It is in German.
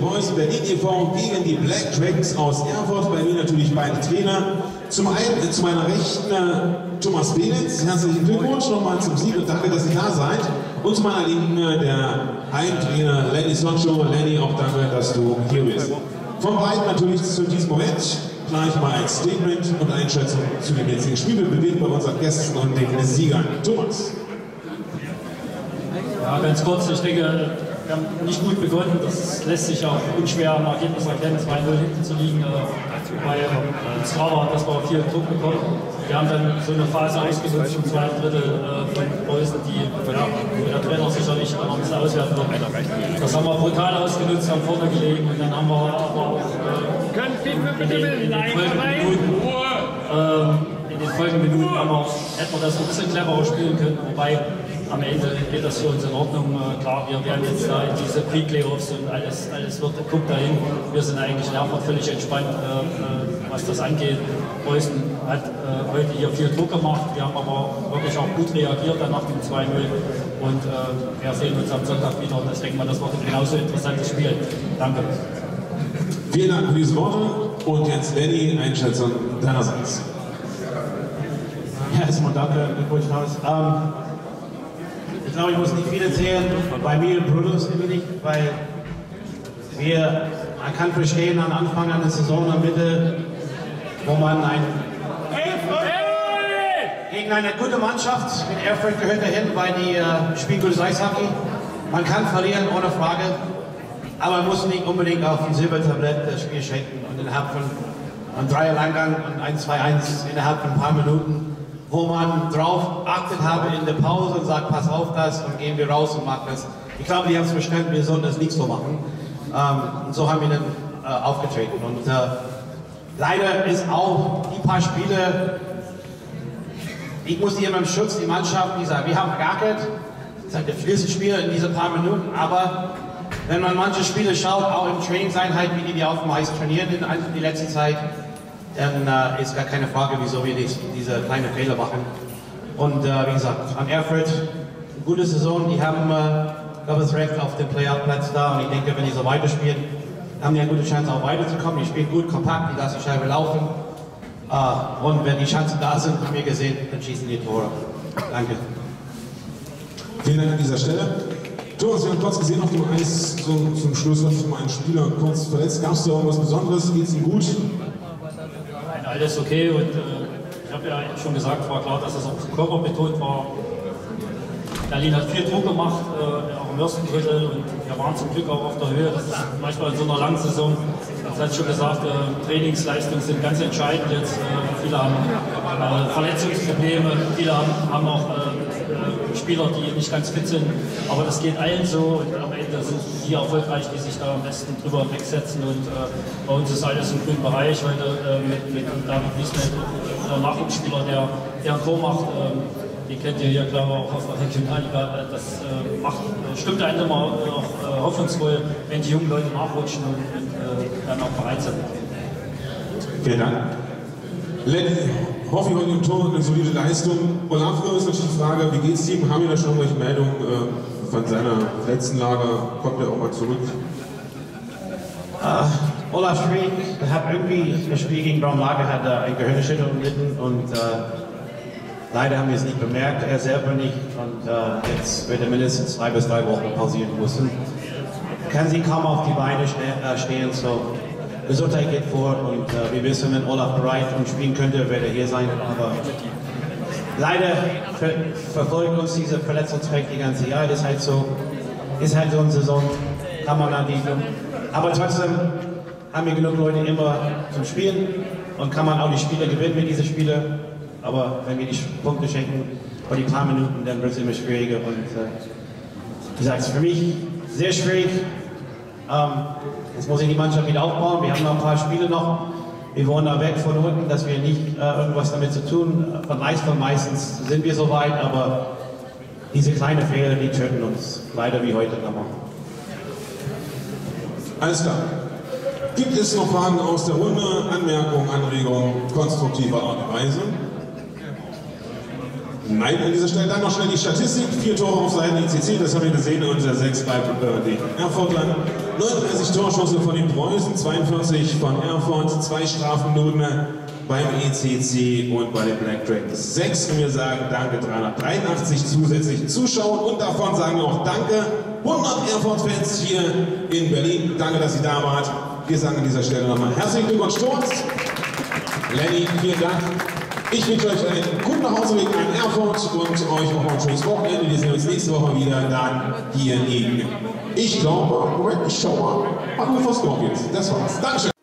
Boys Berlin e.V. gegen die Black Dragons aus Erfurt. Bei mir natürlich beide Trainer. Zum einen zu meiner Rechten Thomas Belitz. Herzlichen Glückwunsch nochmal zum Sieg und danke, dass ihr da seid. Und zu meiner Linken der Heimtrainer Lenny Soncho. Lenny, auch danke, dass du hier bist. Von beiden natürlich zu diesem Moment gleich mal ein Statement und Einschätzung zu dem jetzigen Spiel. Wir beginnen bei unseren Gästen und den Siegern. Thomas. Ja, ganz kurz, ich denke, wir haben nicht gut begonnen. Das lässt sich auch unschwer am Ergebnis erkennen, 2-0 hinten zu liegen. Wobei uns klar war, dass wir viel Druck bekommen. Wir haben dann so eine Phase ausgenutzt im zweiten Drittel von Preußen, die der Trainer sicherlich noch ein bisschen auswerten wird. Das haben wir brutal ausgenutzt, haben vorne gelegen und dann haben wir aber auch in den folgenden Minuten hätten wir das ein bisschen cleverer spielen können. Wobei am Ende geht das für uns in Ordnung. Klar, wir werden jetzt da in diese Pre-Playoffs und alles guckt dahin. Wir sind eigentlich in Erfurt völlig entspannt, was das angeht. Preußen hat heute hier viel Druck gemacht. Wir haben aber wirklich auch gut reagiert dann nach dem 2-0. Und wir sehen uns am Sonntag wieder. Und ich denke mal, das wird ein genauso interessantes Spiel. Danke. Vielen Dank für diese Worte. Und jetzt Lenny, Einschätzung deinerseits. Ja, erstmal danke, Glückwunsch Haus. Ich glaube, ich muss nicht viel erzählen bei mir und Brutus immer nicht, weil man kann verstehen am Anfang einer Saison, am Mitte, wo man gegen eine gute Mannschaft, mit Erfurt gehört dahin, weil die spielen gutes Eishockey. Man kann verlieren, ohne Frage, aber man muss nicht unbedingt auf ein Silbertablett das Spiel schenken und innerhalb von einem Dreier-Langgang und 1-2-1 innerhalb von ein paar Minuten, wo man drauf achtet habe in der Pause und sagt, pass auf das und gehen wir raus und machen das. Ich glaube, die haben es verstanden, wir sollen das nicht so machen. Und so haben wir dann aufgetreten. Und leider ist auch die paar Spiele, ich muss die immer im Schutz, die Mannschaft, die sagen, wir haben geackert, das ist das erste Spiel in diesen paar Minuten, aber wenn man manche Spiele schaut, auch im Trainingseinheit, wie die auf dem Eis trainieren in die letzte Zeit, dann ist gar keine Frage, wieso wir diese kleinen Fehler machen. Und wie gesagt, an Erfurt, eine gute Saison, die haben, glaube ich, das Recht auf den Playoff-Platz da. Und ich denke, wenn die so weiterspielen, haben die eine gute Chance auch weiterzukommen. Die spielen gut, kompakt, die lassen die Scheibe laufen. Und wenn die Chancen da sind, haben wir gesehen, dann schießen die Tore. Danke. Vielen Dank an dieser Stelle. Thomas, wir haben kurz gesehen auf dem Eis, so zum Schluss hat sich mal ein Spieler kurz verletzt. Gab es da irgendwas Besonderes? Geht es ihm gut? Nein, alles okay und ich habe ja schon gesagt, es war klar, dass das auch körperbetont war. Berlin hat viel Druck gemacht, auch im ersten Drittel und wir waren zum Glück auch auf der Höhe. Das ist manchmal in so einer langen Saison, das hat schon gesagt, Trainingsleistungen sind ganz entscheidend jetzt. Viele haben Verletzungsprobleme, viele haben auch Spieler, die nicht ganz fit sind, aber das geht allen so und am Ende sind die erfolgreich, die sich da am besten drüber wegsetzen und bei uns ist alles im grünen Bereich heute mit David Wiesnet, der Nachwuchsspieler, der ein Tor macht, die kennt ihr hier glaube ich auch aus der Regionalliga, das stimmt einem immer auch hoffnungsvoll, wenn die jungen Leute nachrutschen und dann auch bereit sind. Vielen Dank. Lenny, hoffe ich heute im Tor eine solide Leistung. Olafur ist natürlich die Frage, wie geht's ihm? Haben wir da schon irgendwelche Meldungen von seiner letzten Lager? Kommt er auch mal zurück? Olaf Schwing hat irgendwie das Spiel gegen Braunlage hat eine Gehirnerschütterung gelitten und leider haben wir es nicht bemerkt, er selber nicht und jetzt wird er mindestens 2 bis 3 Wochen pausieren müssen. Kann sie kaum auf die Beine stehen, so Gesundheit geht vor und wir wissen, wenn Olaf bereit und spielen könnte, wird er hier sein, aber leider verfolgt uns diese Verletzungsfeld die ganze Jahr, das ist halt so eine Saison, kann man an die, aber trotzdem haben wir genug Leute immer zum Spielen und kann man auch die Spiele gewinnen mit diesen Spielen, aber wenn wir die Punkte schenken vor die paar Minuten, dann wird es immer schwieriger und wie gesagt, es ist für mich sehr schwierig. Jetzt muss ich die Mannschaft wieder aufbauen. Wir haben noch ein paar Spiele noch. Wir wollen da weg von unten, dass wir nicht irgendwas damit zu tun. Von Leistung meistens sind wir so weit, aber diese kleinen Fehler, die töten uns leider wie heute nochmal. Alles klar. Gibt es noch Fragen aus der Runde, Anmerkungen, Anregungen konstruktiver Art und Weise? Nein, an dieser Stelle dann noch schnell die Statistik. 4 Tore auf Seiten ICC, das haben wir gesehen, und 6 bei den Erfurtlern. 39 Torschüsse von den Preußen, 42 von Erfurt, 2 Strafminuten beim ECC und bei den Black Dragons 6. Und wir sagen danke 383 zusätzlichen Zuschauern, und davon sagen wir auch danke 100 Erfurt-Fans hier in Berlin. Danke, dass ihr da wart. Wir sagen an dieser Stelle nochmal herzlichen Glückwunsch, Sturz. Lenny, vielen Dank. Ich wünsche euch einen guten Nachhauseweg an Erfurt und euch auch ein schönes Wochenende. Wir sehen uns nächste Woche wieder dann hier in, ich glaube, Moment, ich schau mal, Hannover Scorpions. Das war's. Dankeschön.